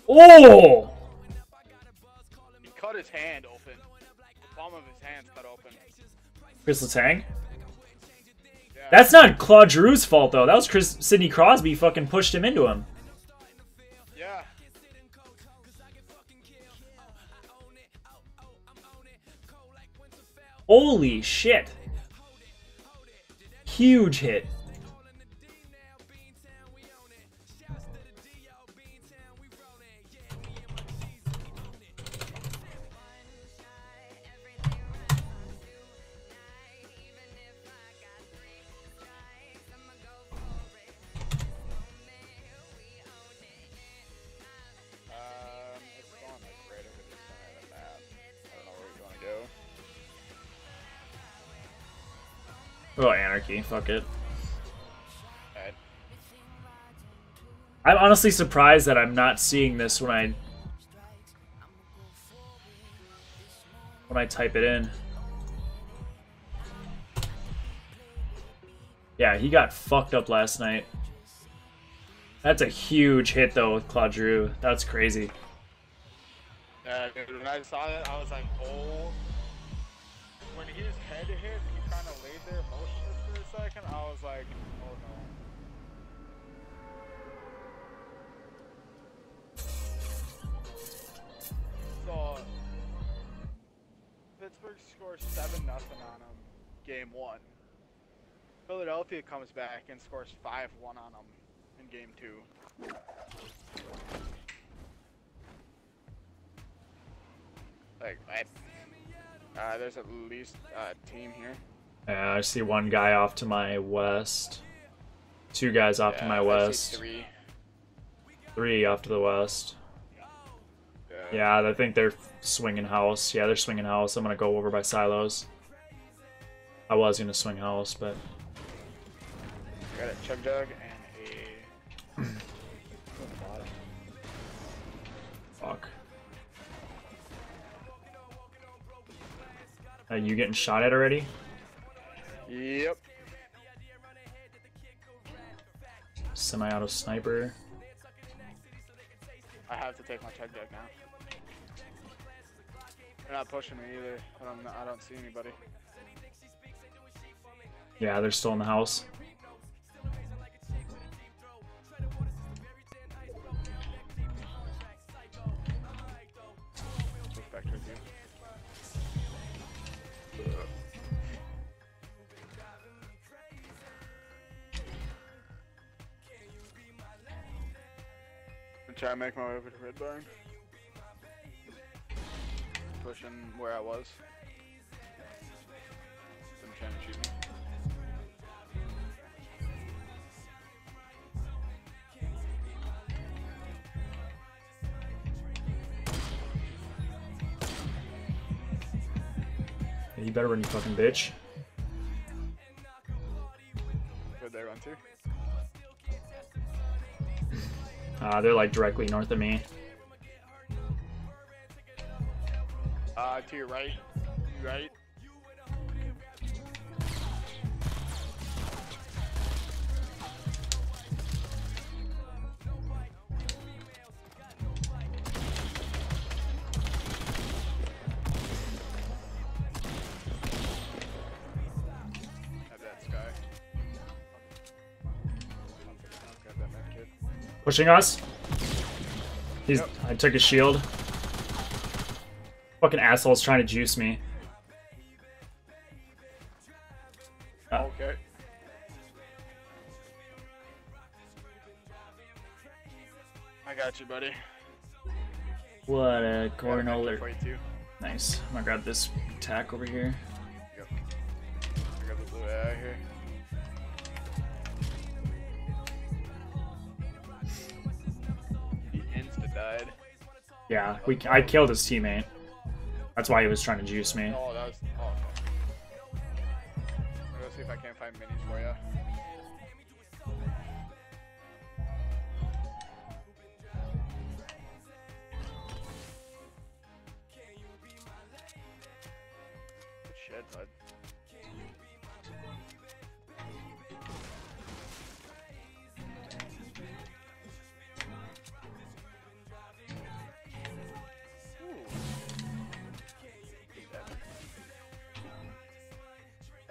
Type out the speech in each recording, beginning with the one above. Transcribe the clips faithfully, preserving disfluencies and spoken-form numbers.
Oh! He cut his hand open. The palm of his hand's cut open. Chris Letang? Yeah. That's not Claude Giroux's fault, though. That was Chris Sidney Crosby fucking pushed him into him. Yeah. Holy shit. Huge hit. Oh, Anarchy. Fuck it. Right. I'm honestly surprised that I'm not seeing this when I when I type it in. Yeah, he got fucked up last night. That's a huge hit though with Claude Giroux. That's crazy. Yeah, dude, when I saw that, I was like, oh. When his head hit, he kind of laid there motionless for a second. I was like, oh no. So, Pittsburgh scores seven nothing on him, game one. Philadelphia comes back and scores five one on him in game two. Like, what? Uh, there's at least a uh, team here. Yeah, I see one guy off to my west. Two guys off yeah, to my I west. see three. Three off to the west. Yeah. Yeah, I think they're swinging house. Yeah, they're swinging house. I'm gonna go over by silos. I was gonna swing house, but I got a chug jug and a. fuck. Are you getting shot at already? Yep. Semi-auto sniper. I have to take my chug jug now. They're not pushing me either. I don't. I don't see anybody. Yeah, they're still in the house. Move back towards you. I'm trying to make my way over to Red Barn. Pushing where I was. Them trying to shoot me. Yeah, you better run, you fucking bitch. Where'd they run to? Uh, they're like directly north of me. Uh, to your right. You right? Have that sky. Grab that med kit. Pushing us. He's. Yep. I took his shield. Fucking asshole's trying to juice me. Uh, Okay. I got you, buddy. what a Got a med corner. kit for you too. Nice. I'm gonna grab this tack over here. Yep. I got the blue eye here. He insta died. Yeah, we. I killed his teammate. That's why he was trying to juice me. Oh, that was. Oh, okay. I'm gonna see if I can't find minis for you. Good shit, bud.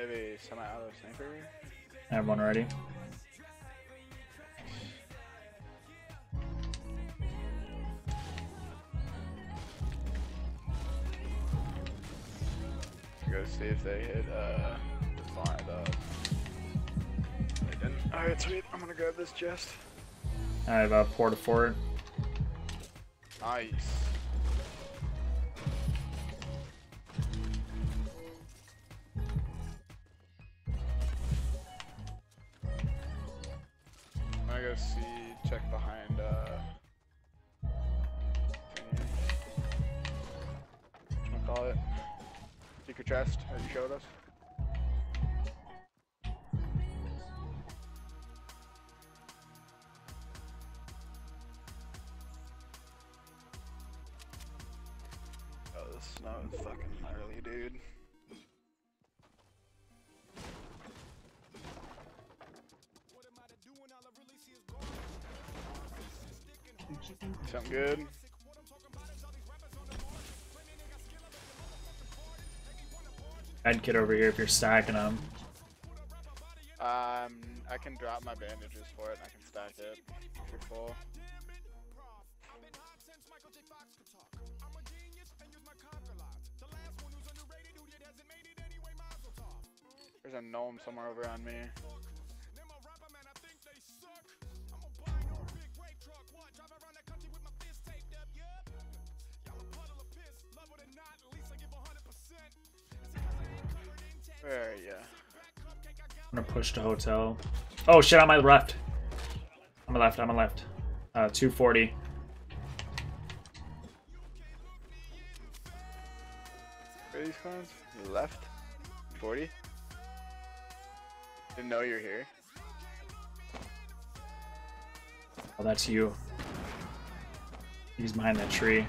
Maybe semi-auto sniper. I have one already. Go see if they hit uh the fire though. They didn't. Alright, sweet. I'm gonna grab this chest. I have a porta fort. Nice. I'm gonna go see, check behind uh whatchamacallit? Call it secret chest as you showed us. Oh, the snow is fucking gnarly, dude. Something good. Med kit over here if you're stacking them. Um, I can drop my bandages for it and I can stack it if you're full. There's a gnome somewhere over on me. Where are ya? I'm gonna push to hotel. Oh shit, on my left. On my left, on my left. Uh, two forty. Where are these clones? You left? forty? Didn't know you were here. Oh, that's you. He's behind that tree.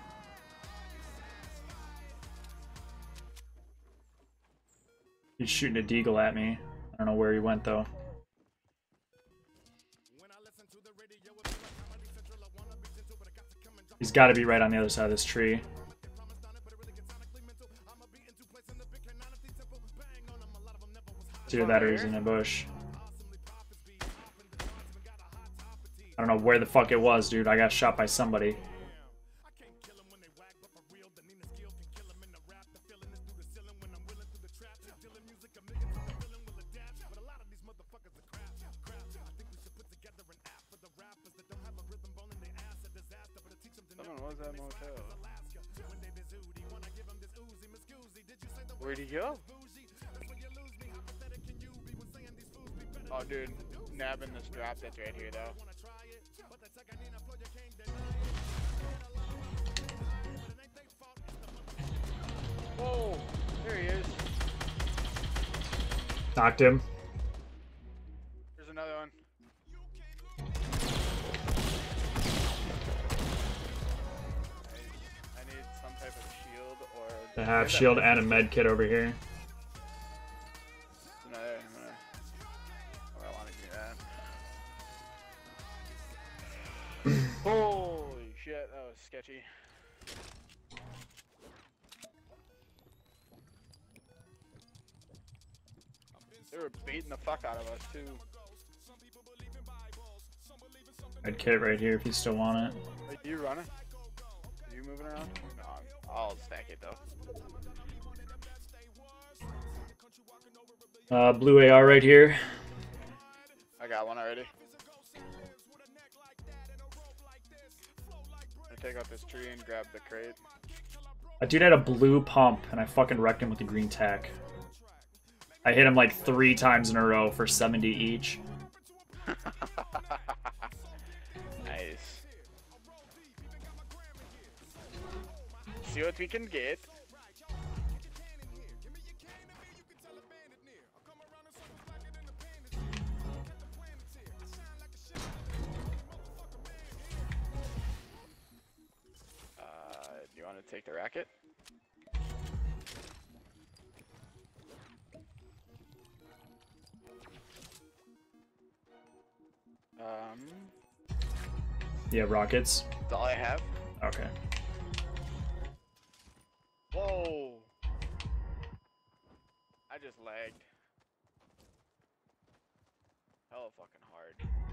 He's shooting a deagle at me. I don't know where he went though. He's got to be right on the other side of this tree. Either that or he's in a bush. I don't know where the fuck it was, dude. I got shot by somebody. Someone was at motel. Where'd he go? Oh, dude, nabbing this drop that's right here, though. Whoa, there he is. Knocked him. There's another one. I need some type of shield or... I have shield and a med kit over here. Another, I'm gonna... Oh, I want to do that. Holy shit, that was sketchy. They were beating the fuck out of us too. Med kit right here if you still want it. Are you running? Are you moving around? No, I'll stack it though. Uh, blue A R right here. I got one already. I'm gonna take out this tree and grab the crate. That dude had a blue pump and I fucking wrecked him with the green tack. I hit him like three times in a row for seventy each. Nice. See what we can get. Uh, do you want to take the racket? Um, Yeah, rockets. that's all I have. Okay. Whoa! I just lagged. so fucking hard.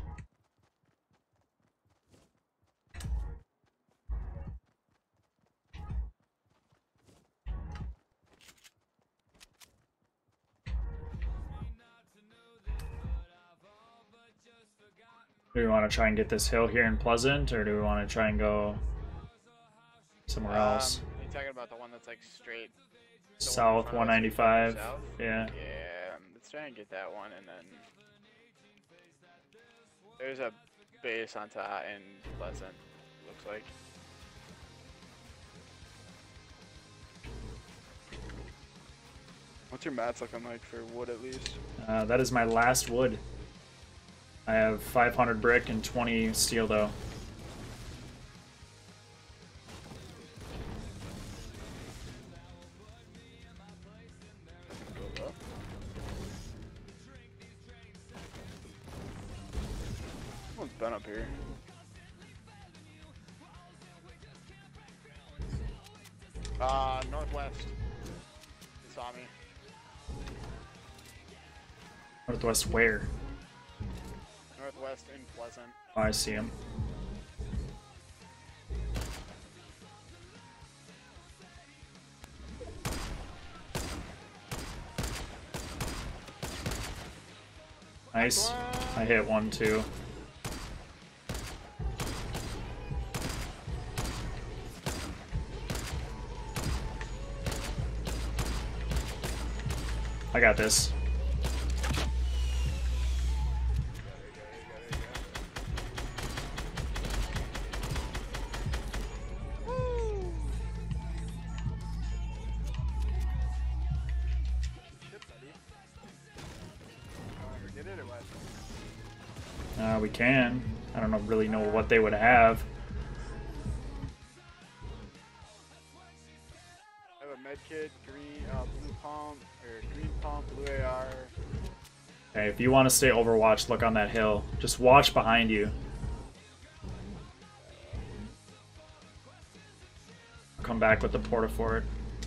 Do we want to try and get this hill here in Pleasant, or do we want to try and go somewhere Um, else? Are you talking about the one that's like straight South one ninety-five. South? Yeah. Yeah, let's try and get that one, and then there's a base on top in Pleasant, looks like. What's your mats looking like for wood at least? Uh, that is my last wood. I have five hundred brick and twenty steel though. Someone's been up here. Uh, northwest. They saw me. Northwest where? Northwest in Pleasant. Oh, I see him. Nice. I hit one too. I got this. Uh, we can. I don't know, really know what they would have. I have a med kit, green, uh, blue pump, or green pump, blue A R. Okay, if you want to stay Overwatch, look on that hill. Just watch behind you. Come back with the Portafort.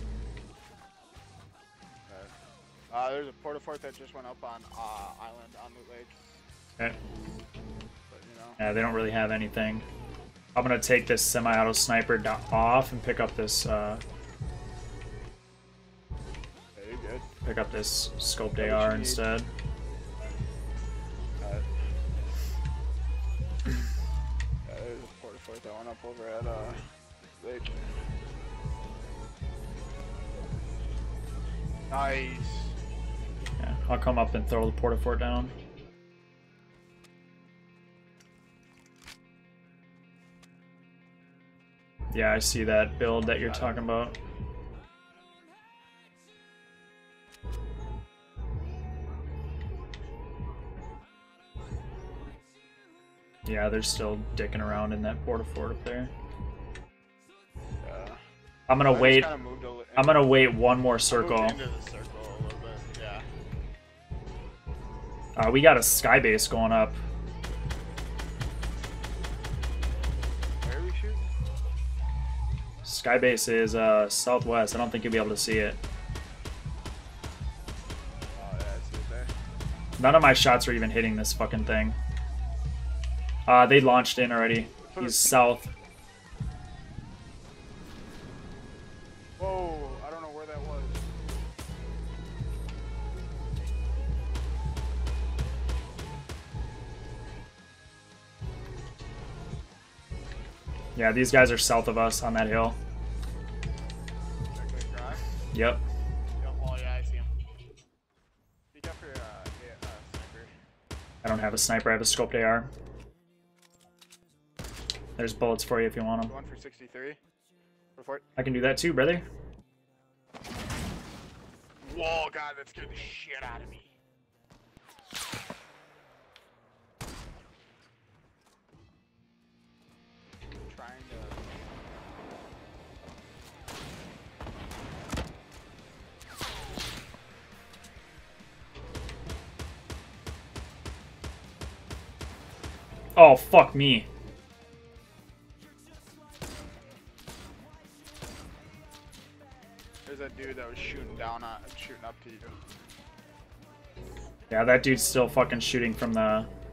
Uh, there's a Portafort that just went up on uh, Island on Loot Lake. Okay. But, you know. Yeah, they don't really have anything. I'm gonna take this semi-auto sniper do off and pick up this. Uh, Yeah, you're good. pick up this scoped What A R you need. instead. Uh, yeah, there's a Portafort that went up over at uh, Lake. Nice. Yeah, I'll come up and throw the Portafort down. Yeah, I see that build that you're talking about. Yeah, they're still dicking around in that Portafort up there. Yeah. I'm gonna I just wait. kinda moved a li- I'm gonna wait one more I moved circle. into the circle a little bit, yeah. Uh, we got a sky base going up. Where are we shooting? Sky base is uh, southwest. I don't think you'll be able to see it. Oh, yeah, I see it there. None of my shots are even hitting this fucking thing. Uh, they launched in already. He's south. Whoa, I don't know where that was. Yeah, these guys are south of us on that hill. That good drive? Yep. Yep, oh yeah, I see him. Be careful for uh, yeah, uh, sniper. I don't have a sniper. I have a scoped A R. There's bullets for you if you want them. One for sixty-three. Go for it. I can do that too, brother. Whoa, God, that scared the shit out of me. Trying to... Oh, fuck me. There's that dude that was shooting down on, shooting up to you. Yeah, that dude's still fucking shooting from the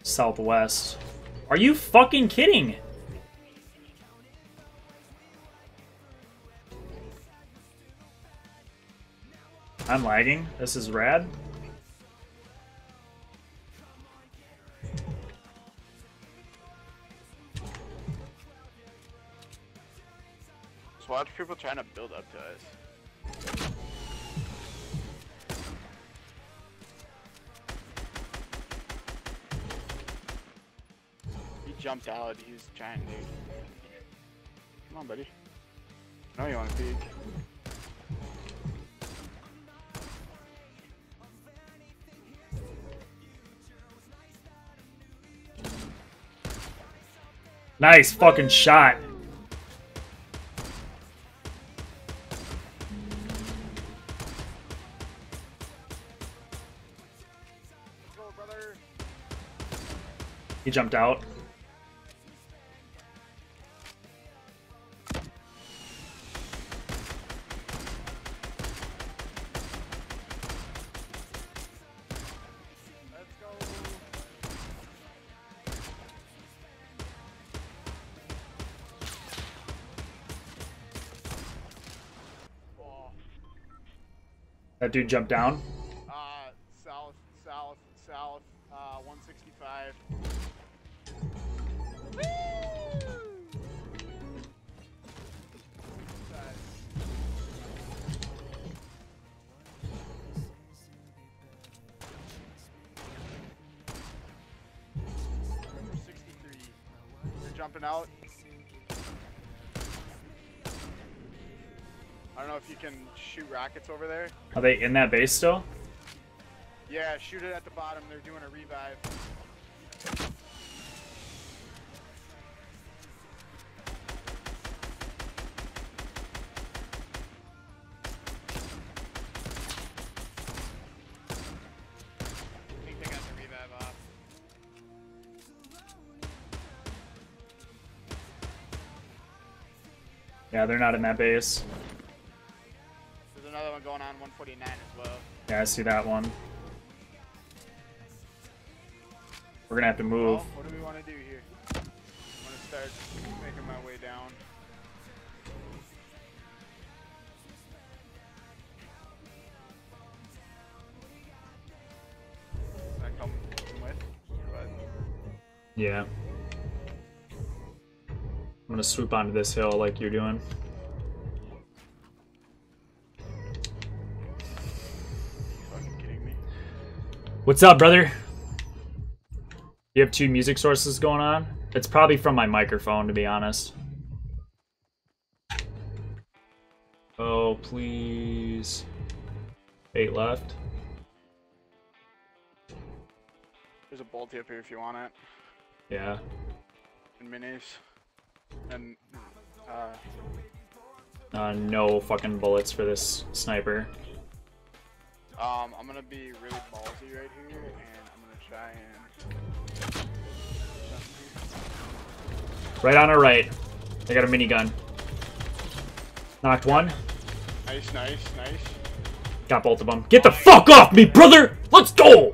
southwest. Are you fucking kidding? I'm lagging. This is rad. Just watch people trying to build up to us. He jumped out. He's trying to. Come on, buddy. I know you want to peek. Nice fucking shot. Go, brother. He jumped out. Let's go. Oh. That dude jumped down. Uh, south, south, south, uh, one sixty-five. sixty-three. They're jumping out. I don't know if you can shoot rockets over there. Are they in that base still? Yeah, shoot it at the bottom. They're doing a revive. I think they got the revive off. Yeah, they're not in that base. There's another one going on one forty-nine as well. Yeah, I see that one. We're gonna have to move. Well, what do we want to do here? I'm gonna start making my way down. I come with, but Yeah. I'm gonna swoop onto this hill like you're doing. fucking kidding me. What's up, brother? You have two music sources going on? It's probably from my microphone, to be honest. Oh, please. Eight left. There's a bolty up here if you want it. Yeah. And minis. And uh Uh, no fucking bullets for this sniper. um I'm gonna be really ballsy right here and I'm gonna try and Right on our right. They got a minigun. Knocked one. nice, nice, nice. Got both of them. Get the fuck off me, brother! Let's go!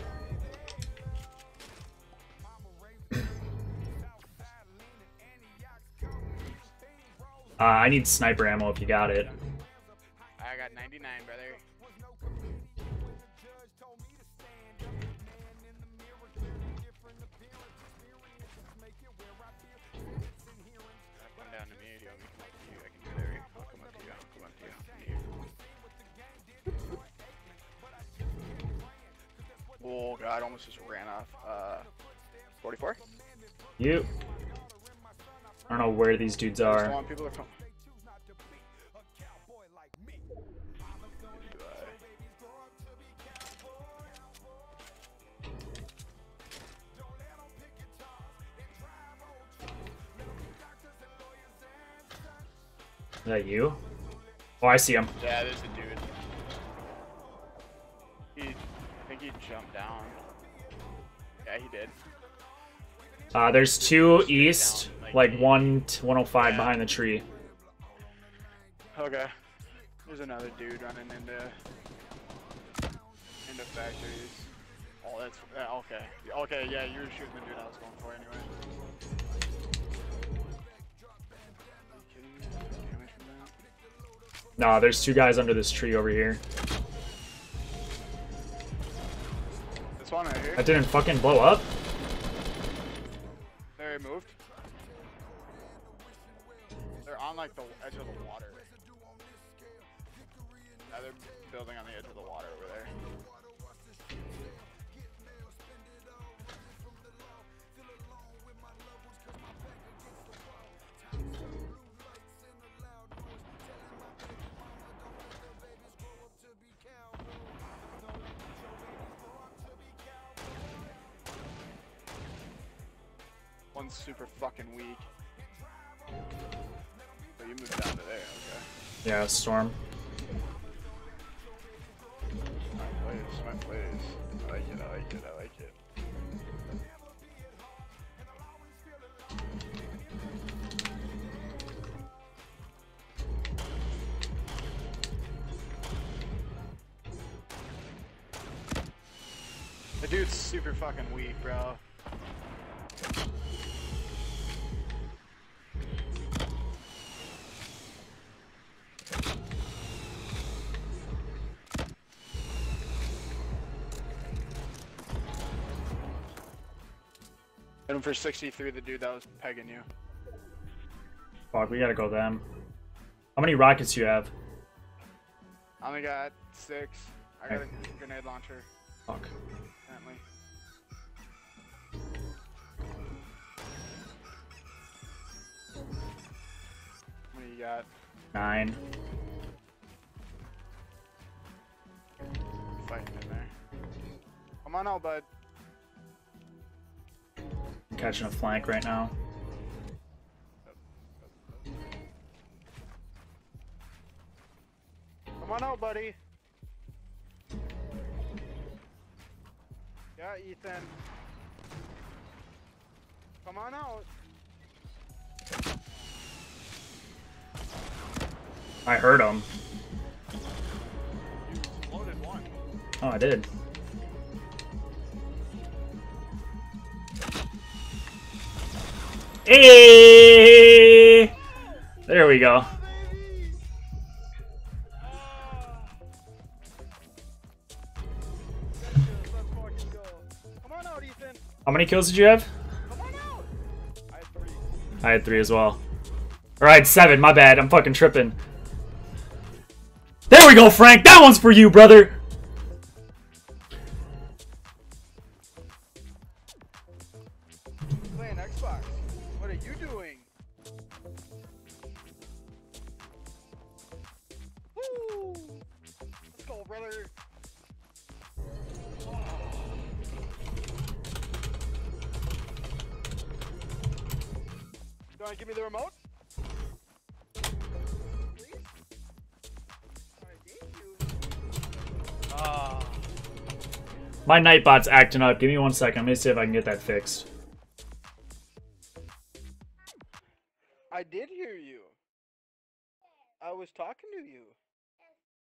Uh, I need sniper ammo if you got it. I got ninety-nine, brother. Come down to me, you want me to come up to you? I can do whatever. I'll come up to you. I'll come up to you. Oh god, almost just ran off. Uh, forty-four? You. I don't know where these dudes I just are. want people to come. Is that you? Oh, I see him. Yeah, there's a dude. He, I think he jumped down. Yeah, he did. Uh, there's two east, like one one oh five behind the tree. Okay. There's another dude running into into factories. Oh Oh, that's yeah, okay. Okay, yeah, you were shooting the dude I was going for anyway. Nah, there's two guys under this tree over here. This one right here. That didn't fucking blow up? They moved. They're on like the edge of the water. Yeah, they're building on the edge of the water over there. One's super fucking weak. But you moved down to there, okay. Yeah, storm. My place, my place. I like it, I like it, I like it. The dude's super fucking weak, bro. Hit him for sixty-three, the dude that was pegging you. Fuck, we gotta go them. How many rockets do you have? I only got six. I got Okay. a grenade launcher, Fuck. apparently. How many you got? Nine. Fighting in there. Come on out, bud. I'm catching a flank right now. Come on out, buddy. Yeah, Ethan. Come on out. I heard him. You loaded one. Oh, I did. Hey! There we go. How many kills did you have? I had three. I had three as well. Or I had seven, my bad. I'm fucking tripping. There we go, Frank! That one's for you, brother! Playing Xbox. What are you doing? Woo! Let's go, brother. You wanna give me the remote? Please? Alright, thank you. Ah. My Nightbot's acting up. Give me one second. Let me see if I can get that fixed. I did hear you. I was talking to you.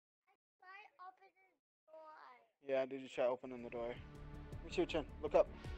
Yeah, did you try opening the door? Let me see your chin. Look up.